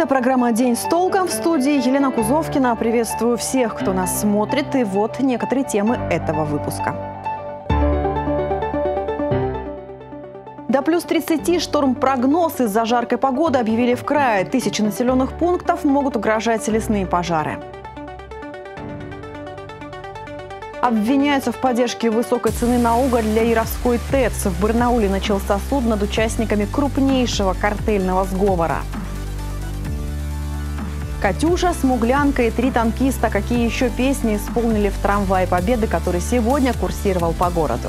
Это программа «День с толком», в студии Елена Кузовкина. Приветствую всех, кто нас смотрит. И вот некоторые темы этого выпуска. До плюс 30 шторм-прогноз из-за жаркой погоды объявили в крае. Тысячи населенных пунктов могут угрожать лесные пожары. Обвиняются в поддержке высокой цены на уголь для Яровской ТЭЦ. В Барнауле начался суд над участниками крупнейшего картельного сговора. «Катюша», «Смуглянка» и «Три танкиста». Какие еще песни исполнили в трамвае Победы, который сегодня курсировал по городу?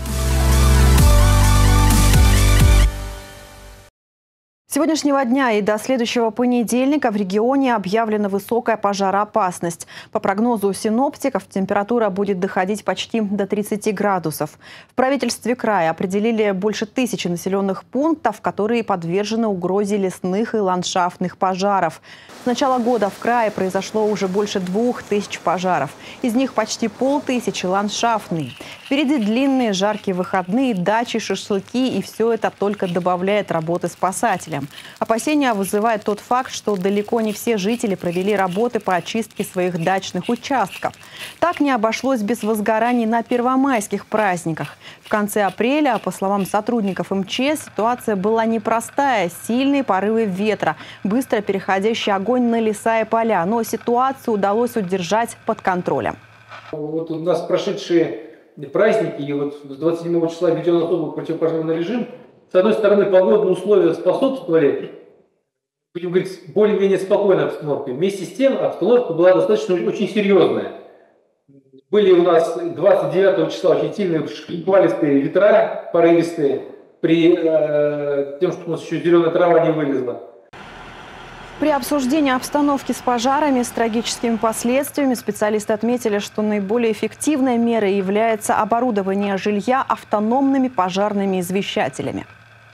С сегодняшнего дня и до следующего понедельника в регионе объявлена высокая пожароопасность. По прогнозу синоптиков, температура будет доходить почти до 30 градусов. В правительстве края определили больше 1000 населенных пунктов, которые подвержены угрозе лесных и ландшафтных пожаров. С начала года в крае произошло уже больше 2000 пожаров. Из них почти 500 ландшафтные. Впереди длинные жаркие выходные, дачи, шашлыки, и все это только добавляет работы спасателям. Опасения вызывает тот факт, что далеко не все жители провели работы по очистке своих дачных участков. Так не обошлось без возгораний на первомайских праздниках. В конце апреля, по словам сотрудников МЧС, ситуация была непростая. Сильные порывы ветра, быстро переходящий огонь на леса и поля. Но ситуацию удалось удержать под контролем. Вот у нас прошедшие праздники, и вот с 27 числа введен особый противопожарный режим. С одной стороны, погодные условия способствовали, будем говорить, более-менее спокойной обстановке. Вместе с тем, обстановка была достаточно очень серьезная. Были у нас 29 числа очень сильные шквалистые ветра, порывистые, при тем, что у нас еще зеленая трава не вылезла. При обсуждении обстановки с пожарами с трагическими последствиями специалисты отметили, что наиболее эффективной мерой является оборудование жилья автономными пожарными извещателями.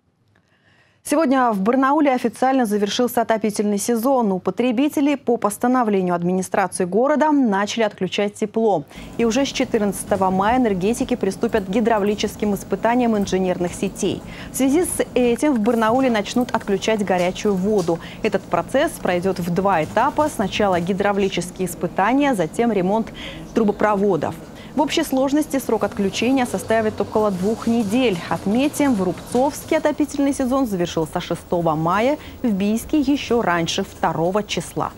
Сегодня в Барнауле официально завершился отопительный сезон. У потребителей по постановлению администрации города начали отключать тепло. И уже с 14 мая энергетики приступят к гидравлическим испытаниям инженерных сетей. В связи с этим в Барнауле начнут отключать горячую воду. Этот процесс пройдет в 2 этапа. Сначала гидравлические испытания, затем ремонт трубопроводов. В общей сложности срок отключения составит около 2 недель. Отметим, в Рубцовске отопительный сезон завершился 6 мая, в Бийске еще раньше, 2 числа.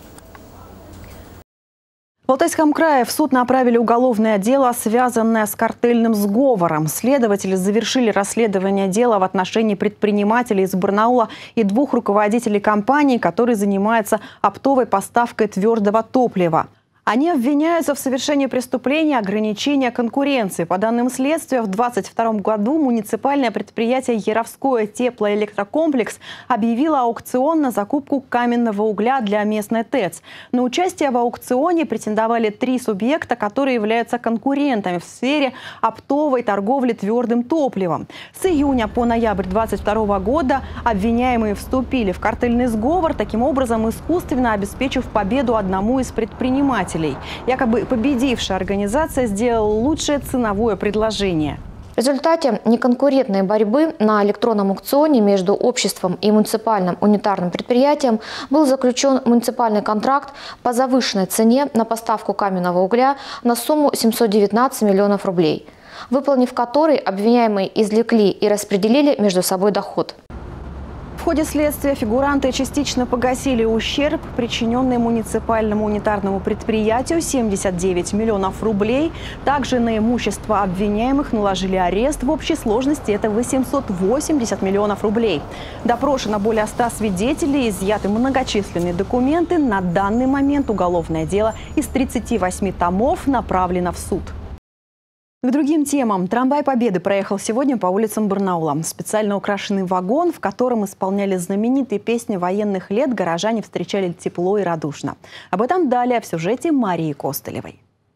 В Алтайском крае в суд направили уголовное дело, связанное с картельным сговором. Следователи завершили расследование дела в отношении предпринимателей из Барнаула и 2 руководителей компаний, которые занимаются оптовой поставкой твердого топлива. Они обвиняются в совершении преступления ограничения конкуренции. По данным следствия, в 2022 году муниципальное предприятие «Яровской теплоэлектрокомплекс» объявило аукцион на закупку каменного угля для местной ТЭЦ. На участие в аукционе претендовали 3 субъекта, которые являются конкурентами в сфере оптовой торговли твердым топливом. С июня по ноябрь 2022 года обвиняемые вступили в картельный сговор, таким образом искусственно обеспечив победу одному из предпринимателей. Якобы победившая организация сделала лучшее ценовое предложение. В результате неконкурентной борьбы на электронном аукционе между обществом и муниципальным унитарным предприятием был заключен муниципальный контракт по завышенной цене на поставку каменного угля на сумму 719 миллионов рублей, выполнив который обвиняемые извлекли и распределили между собой доход. В ходе следствия фигуранты частично погасили ущерб, причиненный муниципальному унитарному предприятию, 79 миллионов рублей. Также на имущество обвиняемых наложили арест. В общей сложности это 880 миллионов рублей. Допрошено более 100 свидетелей, изъяты многочисленные документы. На данный момент уголовное дело из 38 томов направлено в суд. К другим темам. Трамвай Победы проехал сегодня по улицам Барнаула. Специально украшенный вагон, в котором исполняли знаменитые песни военных лет, горожане встречали тепло и радушно. Об этом далее в сюжете Марии Костылевой.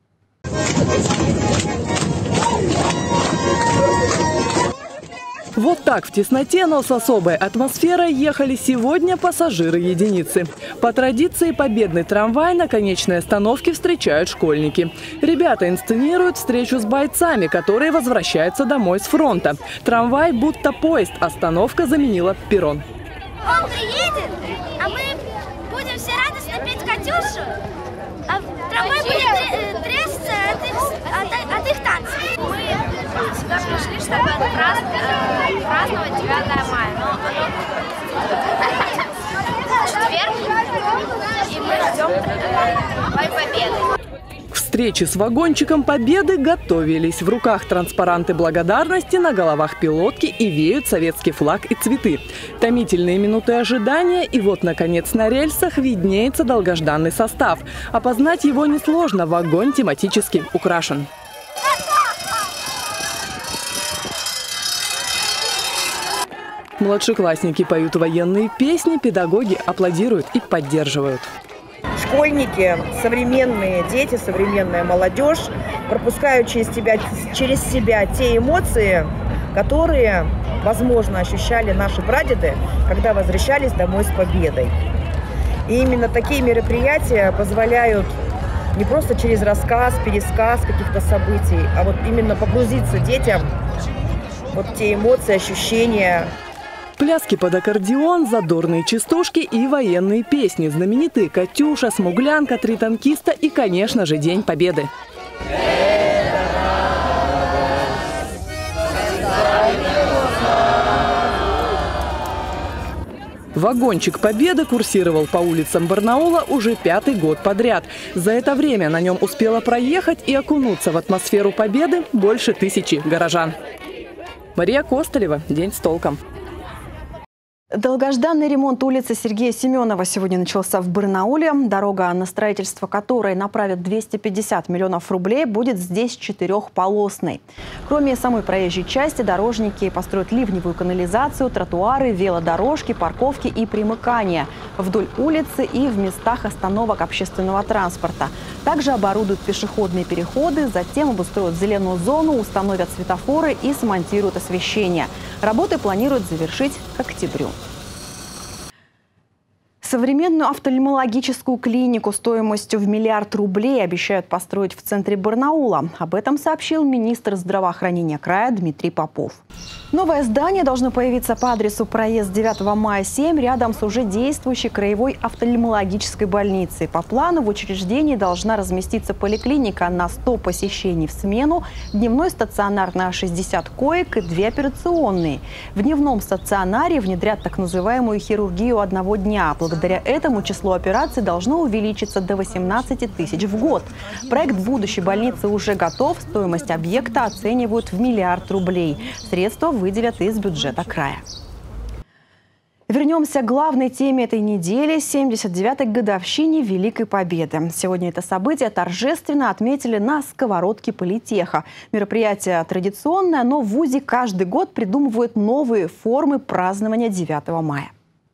Вот так в тесноте, но с особой атмосферой ехали сегодня пассажиры единицы. По традиции победный трамвай на конечной остановке встречают школьники. Ребята инсценируют встречу с бойцами, которые возвращаются домой с фронта. Трамвай будто поезд, остановка заменила перрон. Он приедет, а мы будем Катюшу, а трамвай будет трясться от их танцев. Мы сюда пришли, чтобы праздновать 9 мая. Но четверг, и мы ждем День Победы. К встрече с вагончиком Победы готовились. В руках транспаранты благодарности, на головах пилотки и веют советский флаг и цветы. Томительные минуты ожидания, и вот, наконец, на рельсах виднеется долгожданный состав. Опознать его несложно, вагон тематически украшен. Младшеклассники поют военные песни, педагоги аплодируют и поддерживают. Школьники, современные дети, современная молодежь пропускают через себя те эмоции, которые, возможно, ощущали наши прадеды, когда возвращались домой с победой. И именно такие мероприятия позволяют не просто через рассказ, пересказ каких-то событий, а вот именно погрузиться детям вот те эмоции, ощущения. Пляски под аккордеон, задорные частушки и военные песни. Знаменитые «Катюша», «Смуглянка», «Три танкиста» и, конечно же, День Победы. Вагончик Победы курсировал по улицам Барнаула уже 5-й год подряд. За это время на нем успело проехать и окунуться в атмосферу Победы больше 1000 горожан. Мария Костолева. День с толком. Долгожданный ремонт улицы Сергея Семенова сегодня начался в Барнауле. Дорога, на строительство которой направят 250 миллионов рублей, будет здесь 4-полосной. Кроме самой проезжей части, дорожники построят ливневую канализацию, тротуары, велодорожки, парковки и примыкания вдоль улицы и в местах остановок общественного транспорта. Также оборудуют пешеходные переходы, затем обустроят зеленую зону, установят светофоры и смонтируют освещение. Работы планируют завершить к октябрю. Современную офтальмологическую клинику стоимостью в 1 миллиард рублей обещают построить в центре Барнаула. Об этом сообщил министр здравоохранения края Дмитрий Попов. Новое здание должно появиться по адресу проезд 9 мая 7 рядом с уже действующей краевой офтальмологической больницей. По плану в учреждении должна разместиться поликлиника на 100 посещений в смену, дневной стационар на 60 коек и 2 операционные. В дневном стационаре внедрят так называемую хирургию одного дня. Благодаря этому число операций должно увеличиться до 18 тысяч в год. Проект будущей больницы уже готов. Стоимость объекта оценивают в 1 миллиард рублей. Средства выделят из бюджета края. Вернемся к главной теме этой недели – 79-й годовщине Великой Победы. Сегодня это событие торжественно отметили на сковородке политеха. Мероприятие традиционное, но в вузе каждый год придумывают новые формы празднования 9 мая.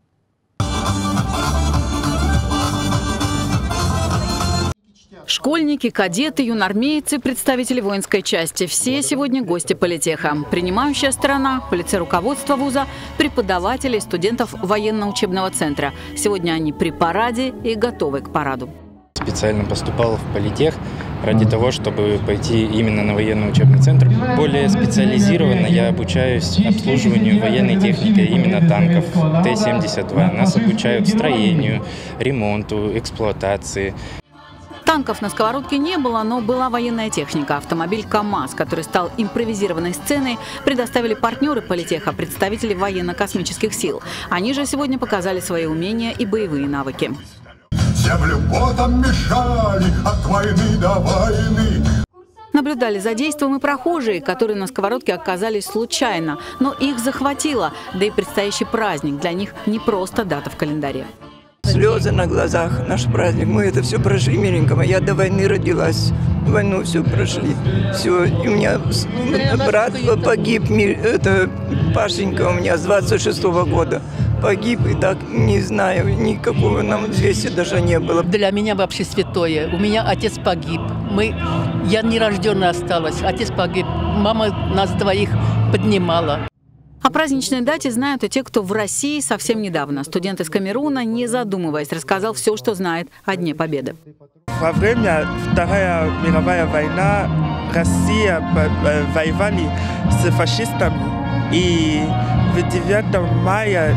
Школьники, кадеты, юнармейцы, представители воинской части – все сегодня гости политеха. Принимающая сторона, полицейруководство вуза, преподаватели, студентов военно-учебного центра. Сегодня они при параде и готовы к параду. Специально поступал в политех ради того, чтобы пойти именно на военно-учебный центр. Более специализированно я обучаюсь обслуживанию военной техники, именно танков Т-72. Нас обучают строению, ремонту, эксплуатации. Танков на сковородке не было, но была военная техника. Автомобиль КАМАЗ, который стал импровизированной сценой, предоставили партнеры политеха, представители военно-космических сил. Они же сегодня показали свои умения и боевые навыки. Землю потом мешали от войны до войны. Наблюдали за действием и прохожие, которые на сковородке оказались случайно. Но их захватило, да и предстоящий праздник для них не просто дата в календаре. Слезы на глазах, наш праздник. Мы это все прошли миленько. Я до войны родилась. Войну все прошли. Все. И у меня брат погиб. Это Пашенька у меня с 26-го года. Погиб, и так не знаю, никакого нам известия даже не было. Для меня вообще святое. У меня отец погиб. Я нерожденная осталась. Отец погиб. Мама нас двоих поднимала. О праздничной дате знают и те, кто в России совсем недавно. Студент из Камеруна, не задумываясь, рассказал все, что знает о Дне Победы. Во время Второй мировой войны Россия воевали с фашистами. И в 9 мая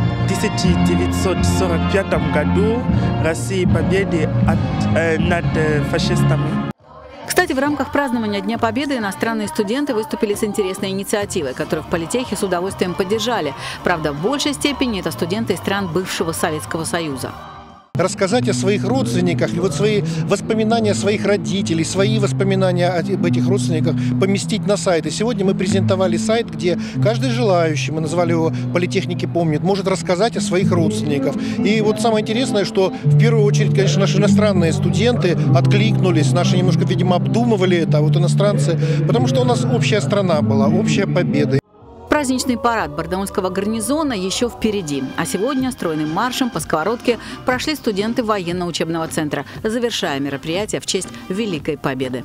1945 году России победы над фашистами. Кстати, в рамках празднования Дня Победы иностранные студенты выступили с интересной инициативой, которую в политехе с удовольствием поддержали. Правда, в большей степени это студенты из стран бывшего Советского Союза. Рассказать о своих родственниках и вот свои воспоминания своих родителей, свои воспоминания об этих родственниках поместить на сайт. И сегодня мы презентовали сайт, где каждый желающий, мы назвали его «Политехники помнят», может рассказать о своих родственниках. И вот самое интересное, что в первую очередь, конечно, наши иностранные студенты откликнулись, наши немножко, видимо, обдумывали это, а вот иностранцы, потому что у нас общая страна была, общая победа. Праздничный парад барнаульского гарнизона еще впереди. А сегодня стройным маршем по Сковородке прошли студенты военно-учебного центра, завершая мероприятие в честь Великой Победы.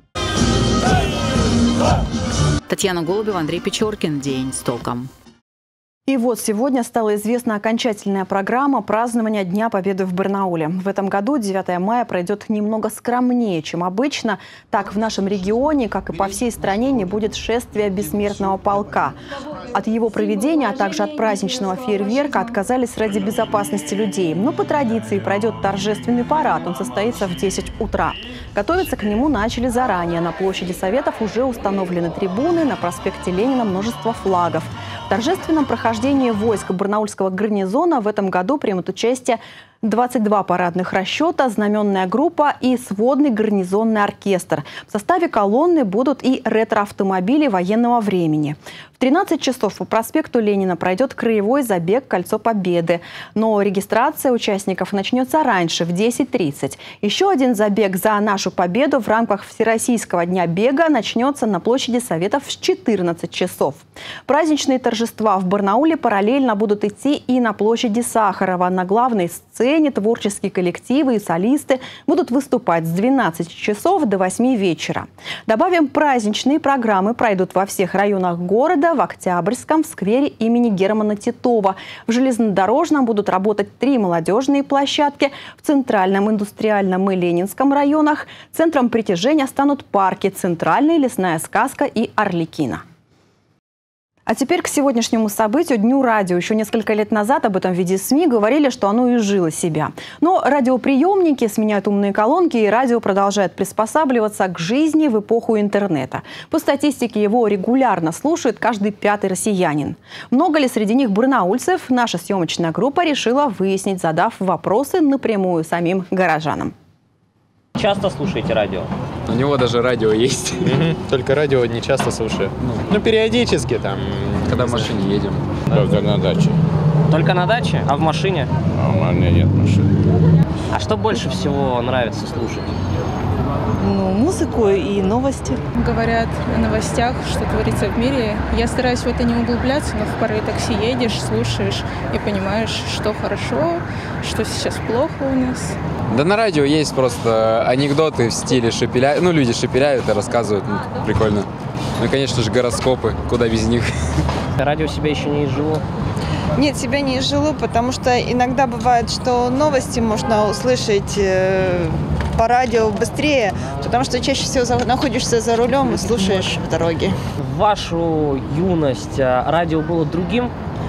Татьяна Голубева, Андрей Печоркин. День с толком. И вот сегодня стала известна окончательная программа празднования Дня Победы в Барнауле. В этом году 9 мая пройдет немного скромнее, чем обычно. Так, в нашем регионе, как и по всей стране, не будет шествия бессмертного полка. От его проведения, а также от праздничного фейерверка отказались ради безопасности людей. Но по традиции пройдет торжественный парад. Он состоится в 10 утра. Готовиться к нему начали заранее. На площади Советов уже установлены трибуны, на проспекте Ленина множество флагов. В торжественном прохождении войск барнаульского гарнизона в этом году примут участие 22 парадных расчета, знаменная группа и сводный гарнизонный оркестр. В составе колонны будут и ретро-автомобили военного времени. В 13 часов по проспекту Ленина пройдет краевой забег «Кольцо Победы». Но регистрация участников начнется раньше, в 10:30. Еще один забег за нашу победу в рамках Всероссийского дня бега начнется на площади Советов в 14 часов. Праздничные торжества в Барнауле параллельно будут идти и на площади Сахарова. На главной сцене творческие коллективы и солисты будут выступать с 12 часов до 8 вечера. Добавим, праздничные программы пройдут во всех районах города, в Октябрьском, в сквере имени Германа Титова. В Железнодорожном будут работать 3 молодежные площадки, в Центральном, Индустриальном и Ленинском районах. Центром притяжения станут парки «Центральный», «Лесная сказка» и «Арлекино». А теперь к сегодняшнему событию, Дню радио. Еще несколько лет назад об этом в виде СМИ говорили, что оно изжило себя. Но радиоприемники сменяют умные колонки, и радио продолжает приспосабливаться к жизни в эпоху интернета. По статистике, его регулярно слушает каждый 5-й россиянин. Много ли среди них барнаульцев? Наша съемочная группа решила выяснить, задав вопросы напрямую самим горожанам. Часто слушаете радио? У него даже радио есть. Только радио не часто слушаю. Ну, периодически там. Когда в машине едем. Только на даче. Только на даче? А в машине? А у меня нет машины. А что больше всего нравится слушать? Ну, музыку и новости. Говорят о новостях, что творится в мире. Я стараюсь в это не углубляться, но в порыве такси едешь, слушаешь и понимаешь, что хорошо, что сейчас плохо у нас. Да на радио есть просто анекдоты в стиле шепеля. Ну, люди шепеляют и рассказывают. Ну, прикольно. Ну и, конечно же, гороскопы. Куда без них. Радио себя еще не изжило? Нет, себя не изжило, потому что иногда бывает, что новости можно услышать по радио быстрее, потому что чаще всего находишься за рулем и слушаешь в дороге. В вашу юность радио было другим?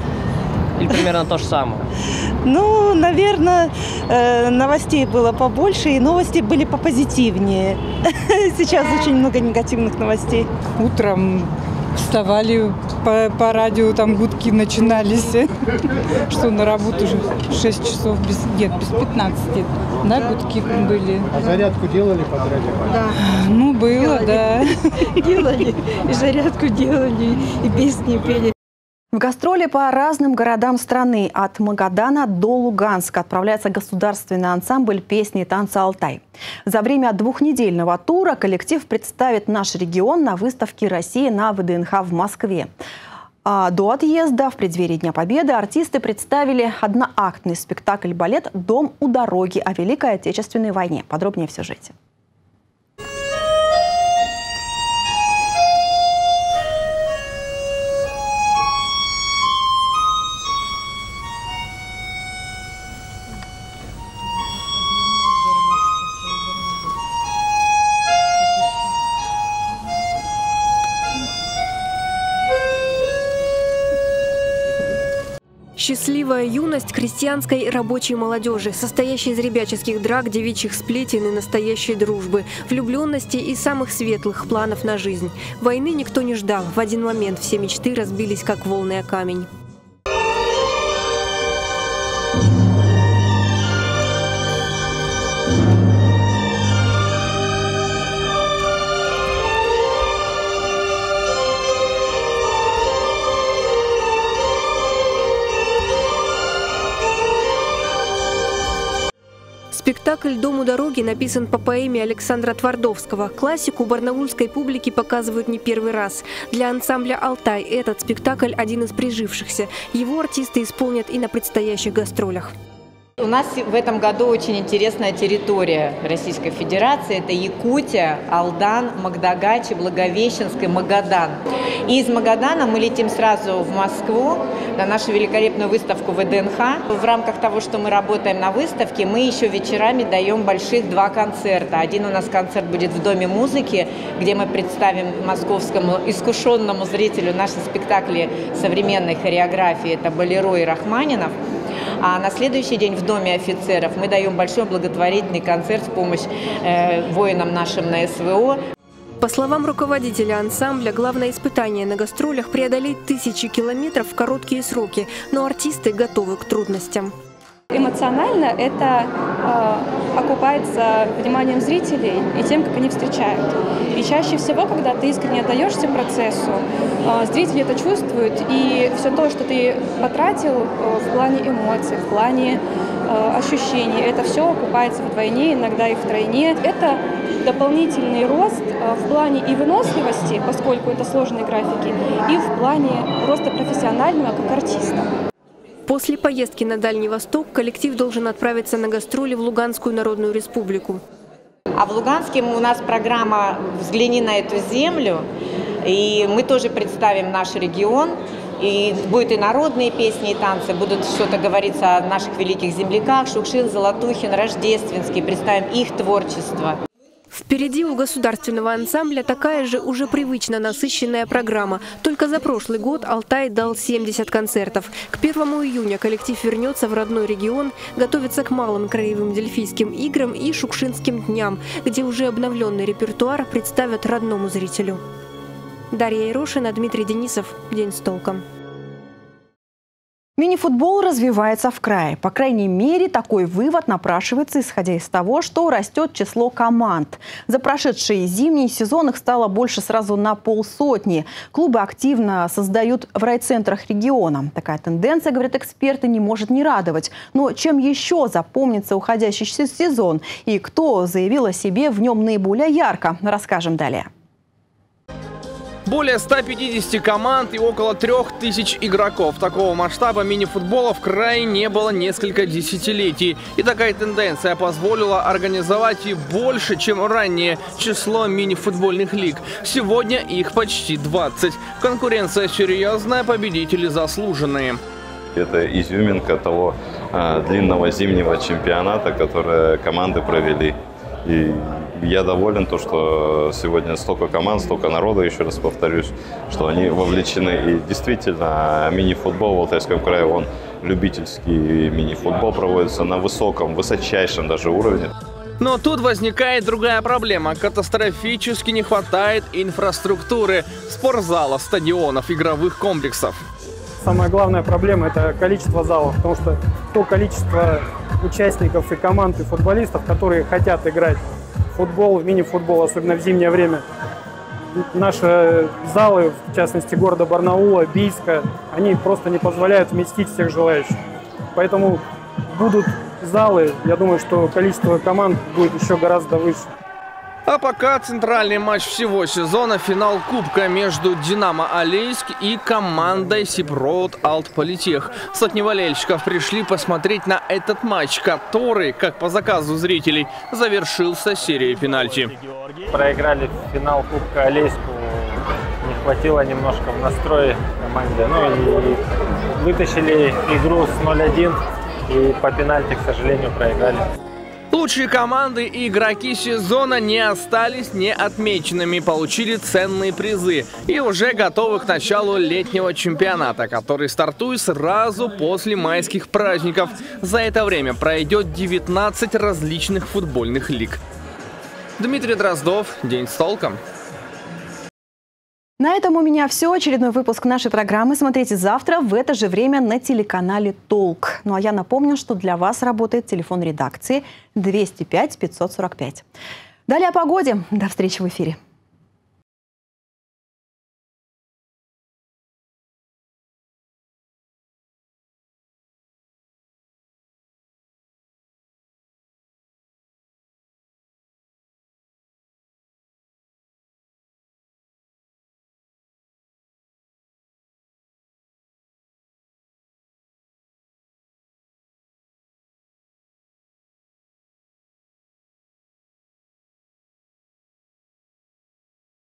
Или примерно то же самое? Ну, наверное, новостей было побольше, и новости были попозитивнее. Сейчас очень много негативных новостей. Утром вставали по радио, там гудки начинались, что на работу уже 6 часов, без 15, да, гудки были. А зарядку делали под радио? Да. Ну, было, да. Делали, и зарядку делали, и песни пели. В гастроли по разным городам страны от Магадана до Луганска отправляется государственный ансамбль песни и танца «Алтай». За время 2-недельного тура коллектив представит наш регион на выставке России на ВДНХ в Москве. А до отъезда в преддверии Дня Победы артисты представили одноактный спектакль-балет «Дом у дороги» о Великой Отечественной войне. Подробнее в сюжете. Счастливая юность крестьянской рабочей молодежи, состоящей из ребяческих драк, девичьих сплетен и настоящей дружбы, влюбленности и самых светлых планов на жизнь. Войны никто не ждал. В один момент все мечты разбились, как волны о камень. Спектакль «Дом у дороги» написан по поэме Александра Твардовского. Классику барнаульской публике показывают не первый раз. Для ансамбля «Алтай» этот спектакль один из прижившихся. Его артисты исполнят и на предстоящих гастролях. У нас в этом году очень интересная территория Российской Федерации. Это Якутия, Алдан, Магдагачи, Благовещенск и Магадан. И из Магадана мы летим сразу в Москву на нашу великолепную выставку ВДНХ. В рамках того, что мы работаем на выставке, мы еще вечерами даем больших 2 концерта. Один у нас концерт будет в Доме музыки, где мы представим московскому искушенному зрителю наши спектакли современной хореографии. Это Болеро и Рахманинов. А на следующий день в Доме офицеров мы даем большой благотворительный концерт в помощь воинам нашим на СВО. По словам руководителя ансамбля, главное испытание на гастролях – преодолеть 1000 километров в короткие сроки, но артисты готовы к трудностям. Эмоционально это окупается вниманием зрителей и тем, как они встречают. И чаще всего, когда ты искренне отдаешься процессу, зрители это чувствуют, и все то, что ты потратил в плане эмоций, в плане ощущений, это все окупается вдвойне, иногда и втройне. Это дополнительный рост в плане и выносливости, поскольку это сложные графики, и в плане роста профессионального как артиста. После поездки на Дальний Восток коллектив должен отправиться на гастроли в Луганскую Народную Республику. А в Луганске у нас программа «Взгляни на эту землю», и мы тоже представим наш регион. И будут и народные песни, и танцы, будут что-то говориться о наших великих земляках, Шукшин, Золотухин, Рождественский, представим их творчество. Впереди у государственного ансамбля такая же уже привычно насыщенная программа. Только за прошлый год Алтай дал 70 концертов. К 1 июня коллектив вернется в родной регион, готовится к малым краевым дельфийским играм и Шукшинским дням, где уже обновленный репертуар представят родному зрителю. Дарья Ерошина, Дмитрий Денисов. День с толком. Мини-футбол развивается в крае. По крайней мере, такой вывод напрашивается, исходя из того, что растет число команд. За прошедший зимний сезон их стало больше сразу на 50. Клубы активно создают в райцентрах региона. Такая тенденция, говорят эксперты, не может не радовать. Но чем еще запомнится уходящий сезон? И кто заявил о себе в нем наиболее ярко? Расскажем далее. Более 150 команд и около 3000 игроков. Такого масштаба мини-футбола в крае не было несколько десятилетий. И такая тенденция позволила организовать и больше, чем ранее, число мини-футбольных лиг. Сегодня их почти 20. Конкуренция серьезная, победители заслуженные. Это изюминка того длинного зимнего чемпионата, который команды провели. И я доволен, что сегодня столько команд, столько народа, еще раз повторюсь, что они вовлечены. И действительно, мини-футбол в Алтайском крае, он любительский мини-футбол проводится на высочайшем даже уровне. Но тут возникает другая проблема. Катастрофически не хватает инфраструктуры, спортзалов, стадионов, игровых комплексов. Самая главная проблема – это количество залов, потому что то количество участников и команд, и футболистов, которые хотят играть в футбол, в мини-футбол, особенно в зимнее время. Наши залы, в частности города Барнаула, Бийска, они просто не позволяют вместить всех желающих. Поэтому будут залы, я думаю, что количество команд будет еще гораздо выше. А пока центральный матч всего сезона – финал Кубка между «Динамо Алейск» и командой «Сиброуд Алтполитех». Сотни болельщиков пришли посмотреть на этот матч, который, как по заказу зрителей, завершился серией пенальти. Проиграли финал Кубка Алейску, не хватило немножко в настрое команде. Ну и вытащили игру с 0-1 и по пенальти, к сожалению, проиграли. Лучшие команды и игроки сезона не остались неотмеченными, получили ценные призы и уже готовы к началу летнего чемпионата, который стартует сразу после майских праздников. За это время пройдет 19 различных футбольных лиг. Дмитрий Дроздов, День с толком. На этом у меня все. Очередной выпуск нашей программы смотрите завтра в это же время на телеканале «Толк». Ну а я напомню, что для вас работает телефон редакции 205 545. Далее о погоде. До встречи в эфире.